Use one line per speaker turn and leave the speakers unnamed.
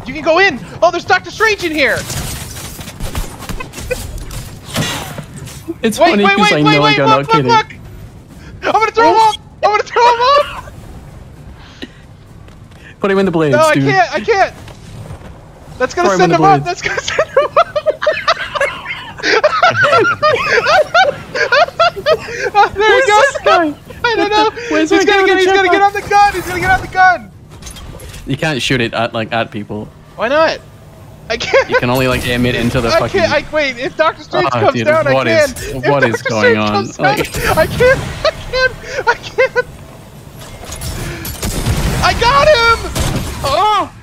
You can go in. Oh, there's Doctor Strange in here.
It's funny because I know I got not kidding.
Look. I'm gonna throw him off. I'm gonna throw him off.
Put him in the blades,
no,
dude.
I can't. That's gonna send him up. That's gonna send him up. Oh, there he goes. I don't know. He's gonna get on the gun. He's gonna get on the gun.
You can't shoot it at people.
Why not? I can't.
You can only like aim it into the fucking.
Wait. If Doctor Strange comes down, I can.
What is going on?
Like... I can't. I got him. Oh.